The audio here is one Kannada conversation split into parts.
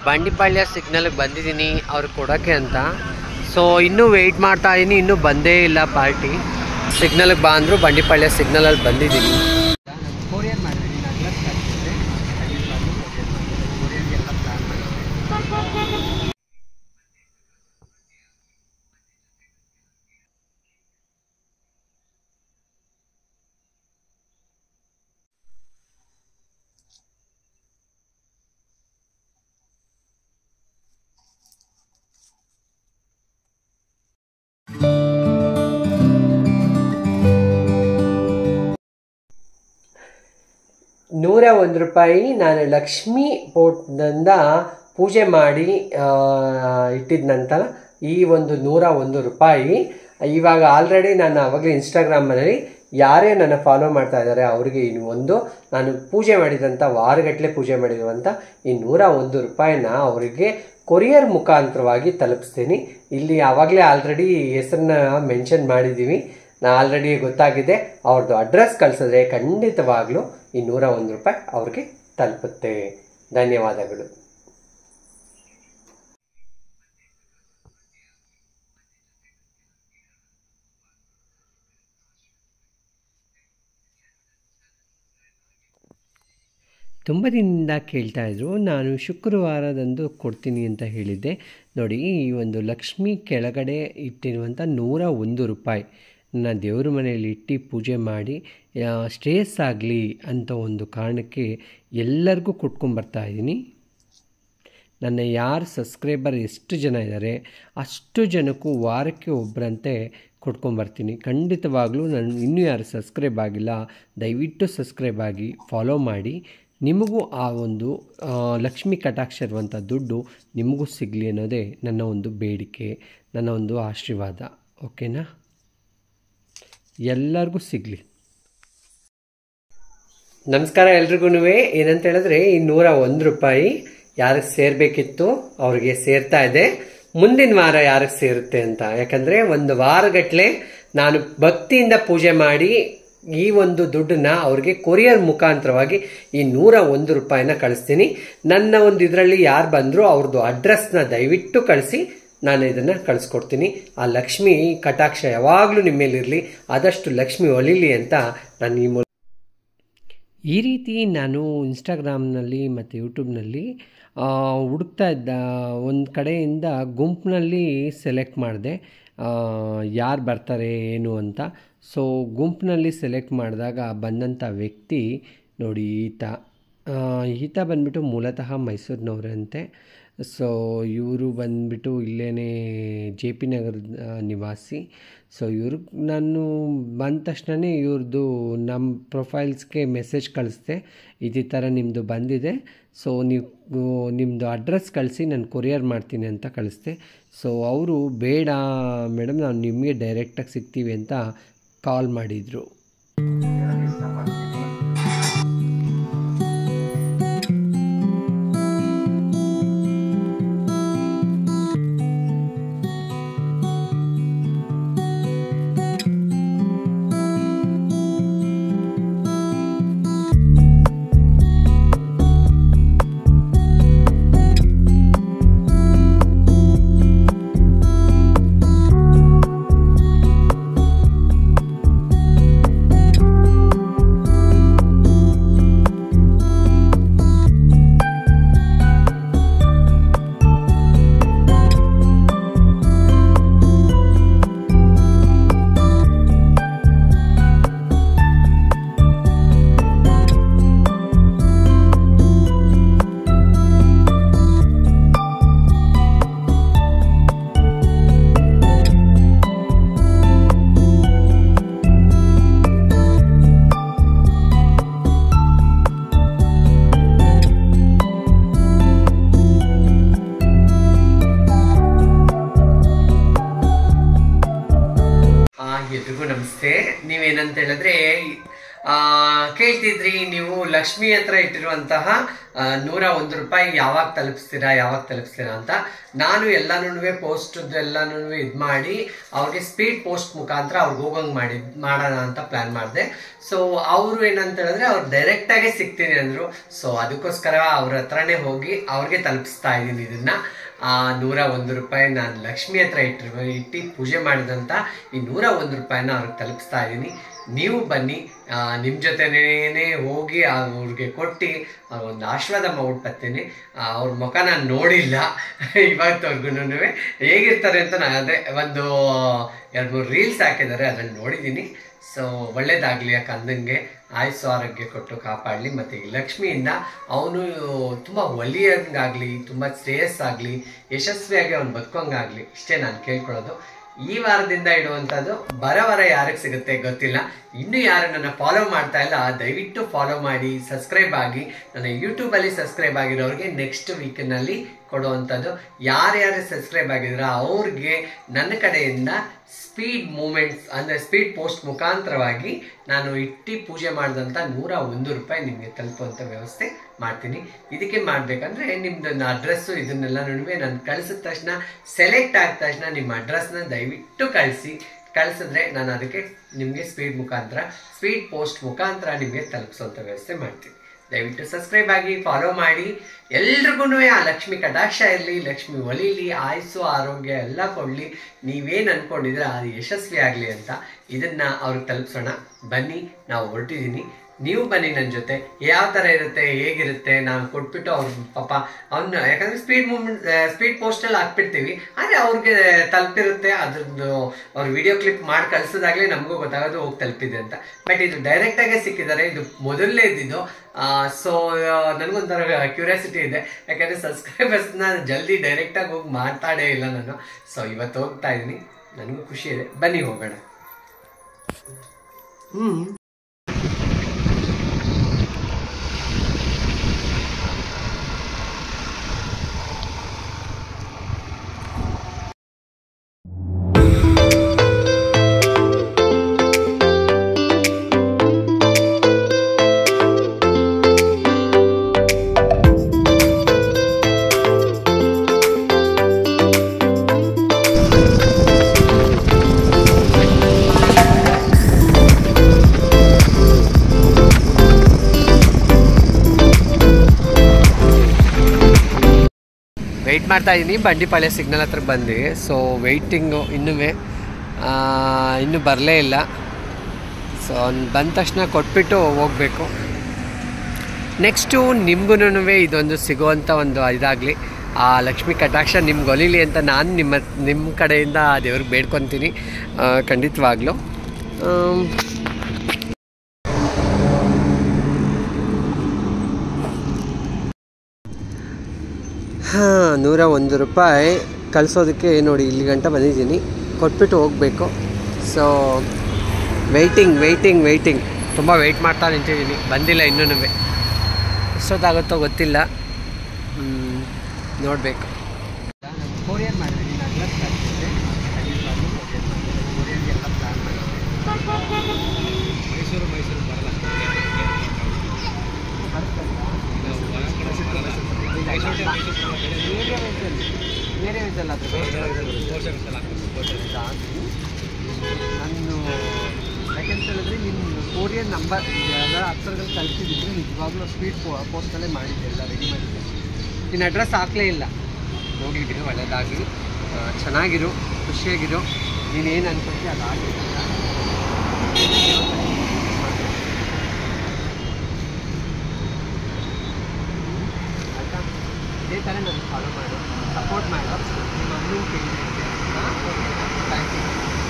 ಬಂಡಿಪಾಳ್ಯ ಸಿಗ್ನಲ್ಗೆ ಬಂದಿದ್ದೀನಿ ಅವ್ರು ಕೊಡೋಕ್ಕೆ ಅಂತ. ಸೊ ಇನ್ನೂ ವೆಯ್ಟ್ ಮಾಡ್ತಾ ಇದ್ದೀನಿ, ಇನ್ನೂ ಬಂದೇ ಇಲ್ಲ ಪಾರ್ಟಿ. ಸಿಗ್ನಲ್ಗೆ ಬಾ ಅಂದರು, ಬಂಡಿಪಾಳ್ಯ ಸಿಗ್ನಲಲ್ಲಿ ಬಂದಿದ್ದೀನಿ. ಕೊರಿಯರ್ ಮಾಡಿದ್ದೀನಿ, ಅಡ್ರೆಸ್ ಕಳಿಸಿದ್ದೆ, ಕೊರಿಯರ್ಗೆಲ್ಲ ಪ್ಲಾನ್ ಮಾಡಿದ್ದೆ. ₹101 ನಾನು ಲಕ್ಷ್ಮೀ ಪೋಟ್ನಿಂದ ಪೂಜೆ ಮಾಡಿ ಇಟ್ಟಿದ ನಂತರ ಈ ಒಂದು ₹101 ಇವಾಗ ಆಲ್ರೆಡಿ ನಾನು ಆವಾಗಲೇ ಇನ್ಸ್ಟಾಗ್ರಾಮಲ್ಲಿ ಯಾರೇ ನನ್ನ ಫಾಲೋ ಮಾಡ್ತಾ ಇದ್ದಾರೆ ಅವರಿಗೆ ನಾನು ಪೂಜೆ ಮಾಡಿದಂಥ ವಾರಗಟ್ಟಲೆ ಪೂಜೆ ಮಾಡಿರುವಂಥ ಈ ₹101 ಅವರಿಗೆ ಕೊರಿಯರ್ ಮುಖಾಂತರವಾಗಿ ತಲುಪಿಸ್ತೀನಿ. ಇಲ್ಲಿ ಆವಾಗಲೇ ಆಲ್ರೆಡಿ ಹೆಸರನ್ನ ಮೆನ್ಷನ್ ಮಾಡಿದ್ದೀವಿ, ಆಲ್ರೆಡಿ ಗೊತ್ತಾಗಿದೆ. ಅವ್ರದ್ದು ಅಡ್ರೆಸ್ ಕಳಿಸಿದ್ರೆ ಖಂಡಿತವಾಗ್ಲೂ ಈ ₹101 ಅವ್ರಿಗೆ ತಲುಪುತ್ತೆ. ಧನ್ಯವಾದಗಳು. ತುಂಬ ದಿನದಿಂದ ಕೇಳ್ತಾ ಇದ್ರು, ನಾನು ಶುಕ್ರವಾರದಂದು ಕೊಡ್ತೀನಿ ಅಂತ ಹೇಳಿದ್ದೆ. ನೋಡಿ, ಈ ಒಂದು ಲಕ್ಷ್ಮಿ ಕೆಳಗಡೆ ಇಟ್ಟಿರುವಂಥ ₹101 ನನ್ನ ದೇವ್ರ ಮನೆಯಲ್ಲಿ ಇಟ್ಟು ಪೂಜೆ ಮಾಡಿ ಸ್ಟ್ರೇಸ್ ಆಗಲಿ ಅಂತ ಒಂದು ಕಾರಣಕ್ಕೆ ಎಲ್ಲರಿಗೂ ಕೊಟ್ಕೊಂಬರ್ತಾಯಿದ್ದೀನಿ. ನನ್ನ ಯಾರು ಸಬ್ಸ್ಕ್ರೈಬರ್ ಎಷ್ಟು ಜನ ಇದ್ದಾರೆ ಅಷ್ಟು ಜನಕ್ಕೂ ವಾರಕ್ಕೆ ಒಬ್ಬರಂತೆ ಕೊಟ್ಕೊಂಬರ್ತೀನಿ. ಖಂಡಿತವಾಗ್ಲೂ ನಾನು ಇನ್ನೂ ಯಾರು ಸಬ್ಸ್ಕ್ರೈಬ್ ಆಗಿಲ್ಲ, ದಯವಿಟ್ಟು ಸಬ್ಸ್ಕ್ರೈಬ್ ಆಗಿ ಫಾಲೋ ಮಾಡಿ. ನಿಮಗೂ ಆ ಒಂದು ಲಕ್ಷ್ಮೀ ಕಟಾಕ್ಷ ಇರುವಂಥ ದುಡ್ಡು ನಿಮಗೂ ಸಿಗಲಿ ಅನ್ನೋದೇ ನನ್ನ ಒಂದು ಬೇಡಿಕೆ, ನನ್ನ ಒಂದು ಆಶೀರ್ವಾದ. ಓಕೆನಾ? ಎಲ್ಲರಿಗೂ ಸಿಗಲಿ. ನಮಸ್ಕಾರ ಎಲ್ರಿಗೂ. ಏನಂತ ಹೇಳಿದ್ರೆ ಈ ₹101 ಯಾರಿಗೆ ಸೇರಬೇಕಿತ್ತು ಅವ್ರಿಗೆ ಸೇರ್ತಾ ಇದೆ. ಮುಂದಿನ ವಾರ ಯಾರಿಗೆ ಸೇರುತ್ತೆ ಅಂತ, ಯಾಕಂದರೆ ಒಂದು ವಾರಗಟ್ಟಲೆ ನಾನು ಭಕ್ತಿಯಿಂದ ಪೂಜೆ ಮಾಡಿ ಈ ಒಂದು ದುಡ್ಡನ್ನ ಅವ್ರಿಗೆ ಕೊರಿಯರ್ ಮುಖಾಂತರವಾಗಿ ಈ ₹101 ಕಳಿಸ್ತೀನಿ. ನನ್ನ ಒಂದು ಇದರಲ್ಲಿ ಯಾರು ಬಂದರೂ ಅವ್ರದ್ದು ಅಡ್ರೆಸ್ನ ದಯವಿಟ್ಟು ಕಳಿಸಿ, ನಾನು ಇದನ್ನು ಕಳಿಸ್ಕೊಡ್ತೀನಿ. ಆ ಲಕ್ಷ್ಮಿ ಕಟಾಕ್ಷ ಯಾವಾಗಲೂ ನಿಮ್ಮ ಮೇಲಿರಲಿ, ಆದಷ್ಟು ಲಕ್ಷ್ಮಿ ಒಲಿಲಿ ಅಂತ ನಾನು ಈ ರೀತಿ ನಾನು ಇನ್ಸ್ಟಾಗ್ರಾಮ್ನಲ್ಲಿ ಮತ್ತು ಯೂಟ್ಯೂಬ್ನಲ್ಲಿ ಹುಡುಕ್ತಾ ಇದ್ದ ಒಂದು ಕಡೆಯಿಂದ ಗುಂಪಿನಲ್ಲಿ ಸೆಲೆಕ್ಟ್ ಮಾಡಿದೆ ಯಾರು ಬರ್ತಾರೆ ಏನು ಅಂತ. ಸೊ ಗುಂಪಿನಲ್ಲಿ ಸೆಲೆಕ್ಟ್ ಮಾಡಿದಾಗ ಬಂದಂಥ ವ್ಯಕ್ತಿ ನೋಡಿ, ಈತ ಬಂದ್ಬಿಟ್ಟು ಮೂಲತಃ ಮೈಸೂರಿನವರಂತೆ. ಸೊ ಇವರು ಬಂದ್ಬಿಟ್ಟು ಇಲ್ಲೇ JP ನಗರದ ನಿವಾಸಿ. ಸೊ ಇವ್ರಿಗೆ ನಾನು ಬಂದ ತಕ್ಷಣವೇ ಇವ್ರದ್ದು ನಮ್ಮ ಪ್ರೊಫೈಲ್ಸ್ಗೆ ಮೆಸೇಜ್ ಕಳಿಸ್ದೆ, ಇದೇ ಥರ ನಿಮ್ಮದು ಬಂದಿದೆ, ಸೊ ನೀವು ನಿಮ್ಮದು ಅಡ್ರೆಸ್ ಕಳಿಸಿ ನಾನು ಕೊರಿಯರ್ ಮಾಡ್ತೀನಿ ಅಂತ ಕಳಿಸ್ದೆ. ಸೊ ಅವರು ಬೇಡ ಮೇಡಮ್, ನಾವು ನಿಮಗೆ ಡೈರೆಕ್ಟಾಗಿ ಸಿಗ್ತೀವಿ ಅಂತ ಕಾಲ್ ಮಾಡಿದರು. ಎಲ್ರಿಗೂ ನಮಸ್ತೆ. ನೀವೇನಂತ ಹೇಳಿದ್ರೆ ಕೇಳ್ತಿದ್ರಿ ನೀವು ಲಕ್ಷ್ಮಿ ಹತ್ರ ಇಟ್ಟಿರುವಂತಹ 101 ರೂಪಾಯಿ ಯಾವಾಗ ತಲುಪಿಸ್ತೀರಾ ಅಂತ. ನಾನು ಎಲ್ಲಾನು ಪೋಸ್ಟ್ ಎಲ್ಲಾನು ಇದ್ ಮಾಡಿ ಅವ್ರಿಗೆ ಸ್ಪೀಡ್ ಪೋಸ್ಟ್ ಮುಖಾಂತರ ಅವ್ರಿಗೆ ಹೋಗಂಗ್ ಮಾಡೋಣ ಅಂತ ಪ್ಲಾನ್ ಮಾಡಿದೆ. ಸೊ ಅವರು ಏನಂತ ಹೇಳಿದ್ರೆ ಅವ್ರು ಡೈರೆಕ್ಟ್ ಆಗಿ ಸಿಗ್ತೀನಿ ಅಂದ್ರು. ಸೊ ಅದಕ್ಕೋಸ್ಕರ ಅವ್ರ ಹತ್ರನೇ ಹೋಗಿ ಅವ್ರಿಗೆ ತಲುಪಿಸ್ತಾ ಇದ್ದೀನಿ ಇದನ್ನ. 101 ರೂಪಾಯಿ ನಾನು ಲಕ್ಷ್ಮಿ ಹತ್ರ ಇಟ್ಟು ಪೂಜೆ ಮಾಡಿದಂತ ಈ 101 ರೂಪಾಯಿನ ಅವ್ರಿಗೆ ತಲುಪಿಸ್ತಾ ಇದ್ದೀನಿ. ನೀವು ಬನ್ನಿ, ನಿಮ್ಮ ಜೊತೆನೇ ಹೋಗಿ ಅವ್ರಿಗೆ ಕೊಟ್ಟು ಒಂದು ಆಶೀರ್ವಾದ ಮಾಡ್ಬಿಟ್ಟು ಬರ್ತೀನಿ. ಅವ್ರ ಮುಖ ನಾನು ನೋಡಿಲ್ಲ ಇವತ್ತವರೆಗೂ, ಹೇಗಿರ್ತಾರೆ ಅಂತ ನಾನು ಅದೇ ಒಂದು 2-3 ರೀಲ್ಸ್ ಹಾಕಿದ್ದಾರೆ, ಅದನ್ನು ನೋಡಿದ್ದೀನಿ. ಸೊ ಒಳ್ಳೇದಾಗಲಿ ಆ ಕಂದಂಗೆ ಆಯುಸ್ಸು ಆರೋಗ್ಯ ಕೊಟ್ಟು ಕಾಪಾಡಲಿ. ಮತ್ತು ಈ ಲಕ್ಷ್ಮಿಯಿಂದ ಅವನು ತುಂಬ ಒಲಿಯಂಗಾಗಲಿ, ತುಂಬ ಶ್ರೇಯಸ್ಸಾಗಲಿ, ಯಶಸ್ವಿಯಾಗಿ ಅವ್ನು ಬದುಕೋಂಗಾಗಲಿ, ಇಷ್ಟೇ ನಾನು ಕೇಳ್ಕೊಳ್ಳೋದು. ಈ ವಾರದಿಂದ ಇಡುವಂಥದ್ದು ಬರವರ ಯಾರಿಗೆ ಸಿಗುತ್ತೆ ಗೊತ್ತಿಲ್ಲ. ಇನ್ನೂ ಯಾರು ನನ್ನ ಫಾಲೋ ಮಾಡ್ತಾ ಇಲ್ಲ ದಯವಿಟ್ಟು ಫಾಲೋ ಮಾಡಿ, ಸಬ್ಸ್ಕ್ರೈಬ್ ಆಗಿ. ನನ್ನ ಯೂಟ್ಯೂಬಲ್ಲಿ ಸಬ್ಸ್ಕ್ರೈಬ್ ಆಗಿರೋರಿಗೆ ನೆಕ್ಸ್ಟ್ ವೀಕ್ನಲ್ಲಿ ಕೊಡುವಂಥದ್ದು. ಯಾರ್ಯಾರು ಸಬ್ಸ್ಕ್ರೈಬ್ ಆಗಿದ್ರೆ ಅವ್ರಿಗೆ ನನ್ನ ಕಡೆಯಿಂದ ಸ್ಪೀಡ್ ಮೂಮೆಂಟ್ಸ್ ಅಂದರೆ ಸ್ಪೀಡ್ ಪೋಸ್ಟ್ ಮುಖಾಂತರವಾಗಿ ನಾನು ಇಟ್ಟು ಪೂಜೆ ಮಾಡಿದಂಥ 101 ರೂಪಾಯಿ ನಿಮಗೆ ತಲುಪುವಂಥ ವ್ಯವಸ್ಥೆ ಮಾಡ್ತೀನಿ. ಇದಕ್ಕೆ ಮಾಡಬೇಕಂದ್ರೆ ನಿಮ್ದೊಂದು ಅಡ್ರೆಸ್ಸು ಇದನ್ನೆಲ್ಲ ನಾನು ಕಳಿಸಿದ ತಕ್ಷಣ, ಸೆಲೆಕ್ಟ್ ಆದ ತಕ್ಷಣ ನಿಮ್ಮ ಅಡ್ರೆಸ್ನ ದಯವಿಟ್ಟು ಕಳಿಸಿದ್ರೆ ನಾನು ಅದಕ್ಕೆ ನಿಮಗೆ ಸ್ಪೀಡ್ ಪೋಸ್ಟ್ ಮುಖಾಂತರ ನಿಮಗೆ ತಲುಪಿಸುವಂಥ ವ್ಯವಸ್ಥೆ ಮಾಡ್ತೀನಿ. ದಯವಿಟ್ಟು ಸಬ್ಸ್ಕ್ರೈಬ್ ಆಗಿ, ಫಾಲೋ ಮಾಡಿ. ಎಲ್ರಿಗೂ ಆ ಲಕ್ಷ್ಮಿ ಕಟಾಕ್ಷ ಇರಲಿ, ಲಕ್ಷ್ಮಿ ಒಲಿಲಿ, ಆಯುಸ್ಸು ಆರೋಗ್ಯ ಎಲ್ಲ ಕೊಡಲಿ. ನೀವೇನು ಅನ್ಕೊಂಡಿದ್ರೆ ಅದು ಯಶಸ್ವಿ ಆಗಲಿ ಅಂತ ಇದನ್ನ ಅವ್ರಿಗೆ ತಲುಪಿಸೋಣ. ಬನ್ನಿ, ನಾವು ಹೊರಟಿದ್ದೀನಿ, ನೀವು ಬನ್ನಿ ನನ್ನ ಜೊತೆ. ಯಾವ ಥರ ಇರುತ್ತೆ, ಹೇಗಿರುತ್ತೆ ನಾನು ಕೊಟ್ಬಿಟ್ಟು ಅವ್ರ ಪಾಪ ಅವನ್ನ, ಯಾಕಂದ್ರೆ ಸ್ಪೀಡ್ ಪೋಸ್ಟಲ್ಲಿ ಹಾಕ್ಬಿಡ್ತೀವಿ, ಆದರೆ ಅವ್ರಿಗೆ ತಲುಪಿರುತ್ತೆ. ಅದ್ರದ್ದು ಅವ್ರು ವಿಡಿಯೋ ಕ್ಲಿಪ್ ಮಾಡಿ ಕಳಿಸೋದಾಗಲೇ ನಮಗೂ ಗೊತ್ತಾಗೋದು ಹೋಗಿ ತಲುಪಿದೆ ಅಂತ. ಬಟ್ ಇದು ಡೈರೆಕ್ಟಾಗೇ ಸಿಕ್ಕಿದ್ದಾರೆ, ಇದು ಮೊದಲನೇ ಇದ್ದಿದ್ದು. ಸೊ ನನಗೊಂಥರ ಕ್ಯೂರಿಯಾಸಿಟಿ ಇದೆ, ಯಾಕಂದರೆ ಸಬ್ಸ್ಕ್ರೈಬರ್ಸ್ನ ಜಲ್ದಿ ಡೈರೆಕ್ಟಾಗಿ ಹೋಗಿ ಮಾತಾಡೇ ಇಲ್ಲ ನಾನು. ಸೊ ಇವತ್ತು ಹೋಗ್ತಾ ಇದ್ದೀನಿ, ನನಗೂ ಖುಷಿ ಇದೆ. ಬನ್ನಿ ಹೋಗೋಣ. ವೆಯ್ಟ್ ಮಾಡ್ತಾ ಇದ್ದೀನಿ, ಬಂಡಿಪಾಳ್ಯ ಸಿಗ್ನಲ್ ಹತ್ರ ಬಂದು. ಸೊ ವೆಯ್ಟಿಂಗು ಇನ್ನೂ ಬರಲೇ ಇಲ್ಲ. ಸೊ ಬಂದ ತಕ್ಷಣ ಕೊಟ್ಬಿಟ್ಟು ಹೋಗಬೇಕು. ನೆಕ್ಸ್ಟು ನಿಮ್ಗೂ ಇದೊಂದು ಸಿಗುವಂಥ ಒಂದು ಇದಾಗಲಿ, ಆ ಲಕ್ಷ್ಮಿ ಕಟಾಕ್ಷ ನಿಮ್ಗೆ ಒಲಿಲಿ ಅಂತ ನಾನು ನಿಮ್ಮ ಕಡೆಯಿಂದ ದೇವ್ರಿಗೆ ಬೇಡ್ಕೊತೀನಿ ಖಂಡಿತವಾಗ್ಲೂ. 101 ರೂಪಾಯಿ ಕಳಿಸೋದಕ್ಕೆ ನೋಡಿ ಇಲ್ಲಿ ಗಂಟ ಬಂದಿದ್ದೀನಿ, ಕೊಟ್ಬಿಟ್ಟು ಹೋಗಬೇಕು. ಸೊ ವೆಯ್ಟಿಂಗ್ ತುಂಬ ವೆಯ್ಟ್ ಮಾಡ್ತಾ ನಿಂತಿದ್ದೀನಿ, ಬಂದಿಲ್ಲ ಇನ್ನೂ. ಎಷ್ಟೊತ್ತಾಗುತ್ತೋ ಗೊತ್ತಿಲ್ಲ, ನೋಡಬೇಕು. ಕೊರಿಯರ್ ಮಾಡಿದ್ದೀನಿ, ನಾನು ಕಳಿಸಿದ್ದೆ, ಕೊರಿಯರ್ಗೆ ಎಲ್ಲ ಪ್ಲಾನ್ ಮಾಡಿದ್ದೆ. ಮೈಸೂರು ಬರಲ್ಲ, ಬೇರೆ ವಿಧಲ್ಲ ನಾನು ಯಾಕೆಂತ ಹೇಳಿದ್ರೆ ನಿಮ್ಮ ಕೊರಿಯರ್ ನಂಬರ್ ಯಾವ್ದಾರ ಹತ್ತಿರದಲ್ಲಿ ಕಳಿಸಿದ್ರೆ ನಿಜವಾಗ್ಲೂ ಸ್ಪೀಡ್ ಪೋಸ್ಟಲ್ಲೇ ಮಾಡಿದ್ದೆ, ಎಲ್ಲ ರೆಡಿ ಮಾಡಿದ್ದೆ. ನಿನ್ನ ಅಡ್ರೆಸ್ ಹಾಕಲೇ ಇಲ್ಲ. ಹೋಗಿದ್ದೀನಿ, ಒಳ್ಳೆಯದಾಗಲಿ, ಚೆನ್ನಾಗಿರು, ಖುಷಿಯಾಗಿರು. ನೀನೇನು ಅನ್ಕೊಳ್ತೀಯ ಅದಾಗಲಿ. ಇದೇ ಥರ ನಾನು ಫಾಲೋ ಮಾಡು, ಸಪೋರ್ಟ್ ಮಾಡು. ನಿಮ್ಮ ಅಮ್ಮನ ಕೇಳಿದೆ. Thank you.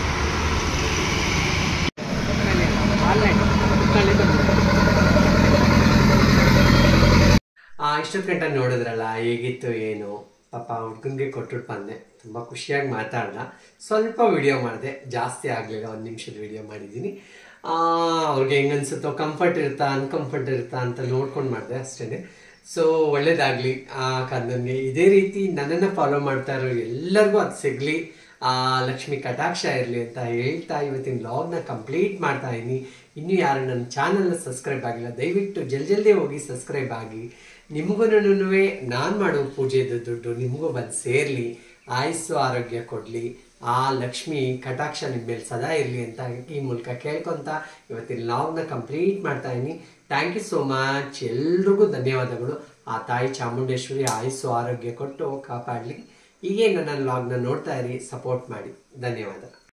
ಇಷ್ಟೊತ್ತು ಗಂಟೆ ನೋಡಿದ್ರಲ್ಲ, ಹೇಗಿತ್ತು ಏನು ಪಾಪ ಹುಡ್ಗನಿಗೆ ಕೊಟ್ಬಿಟ್ಟು ಬಂದೆ. ತುಂಬ ಖುಷಿಯಾಗಿ ಮಾತಾಡ್ದ. ಸ್ವಲ್ಪ ವಿಡಿಯೋ ಮಾಡಿದೆ, ಜಾಸ್ತಿ ಆಗಲಿಲ್ಲ, 1 ನಿಮಿಷದ ವಿಡಿಯೋ ಮಾಡಿದ್ದೀನಿ. ಅವ್ರಿಗೆ ಹೆಂಗನ್ಸುತ್ತೋ, ಕಂಫರ್ಟ್ ಇರುತ್ತಾ ಅನ್ಕಂಫರ್ಟ್ ಇರುತ್ತಾ ಅಂತ ನೋಡ್ಕೊಂಡು ಮಾಡಿದೆ ಅಷ್ಟೇ. ಸೊ ಒಳ್ಳೇದಾಗಲಿ. ನನಗೆ ಇದೇ ರೀತಿ ನನ್ನನ್ನು ಫಾಲೋ ಮಾಡ್ತಾ ಇರೋ ಎಲ್ಲರಿಗೂ ಅದು ಸಿಗಲಿ, ಲಕ್ಷ್ಮಿ ಕಟಾಕ್ಷ ಇರಲಿ ಅಂತ ಹೇಳ್ತಾ ಇವತ್ತಿನ ವ್ಲಾಗ್ನ ಕಂಪ್ಲೀಟ್ ಮಾಡ್ತಾ ಇದ್ದೀನಿ. ಇನ್ನೂ ಯಾರು ನನ್ನ ಚಾನಲ್ನ ಸಬ್ಸ್ಕ್ರೈಬ್ ಆಗಿಲ್ಲ ದಯವಿಟ್ಟು ಜಲ್ದಿ ಹೋಗಿ ಸಬ್ಸ್ಕ್ರೈಬ್ ಆಗಿ. ನಿಮಗೂ ನಾನು ಮಾಡೋ ಪೂಜೆದು ದುಡ್ಡು ನಿಮಗೂ ಬಂದು ಸೇರಲಿ, ಆಯುಸ್ಸು ಆರೋಗ್ಯ ಕೊಡಲಿ, ಆ ಲಕ್ಷ್ಮಿ ಕಟಾಕ್ಷ ನಿಮ್ಮ ಮೇಲೆ ಸದಾ ಇರಲಿ ಅಂತ ಈ ಮೂಲಕ ಕೇಳ್ಕೊತ ಇವತ್ತಿನ ಲಾಗ್ನ ಕಂಪ್ಲೀಟ್ ಮಾಡ್ತಾ ಇದ್ದೀನಿ. Thank you so much. ಎಲ್ರಿಗೂ ಧನ್ಯವಾದಗಳು. ಆ ತಾಯಿ ಚಾಮುಂಡೇಶ್ವರಿ ಆಯುಸ್ಸು ಆರೋಗ್ಯ ಕೊಟ್ಟು ಕಾಪಾಡಲಿ. ಹೀಗೆ ನನ್ನ ಲಾಗ್ನ ನೋಡ್ತಾ ಇರಿ, ಸಪೋರ್ಟ್ ಮಾಡಿ. ಧನ್ಯವಾದ.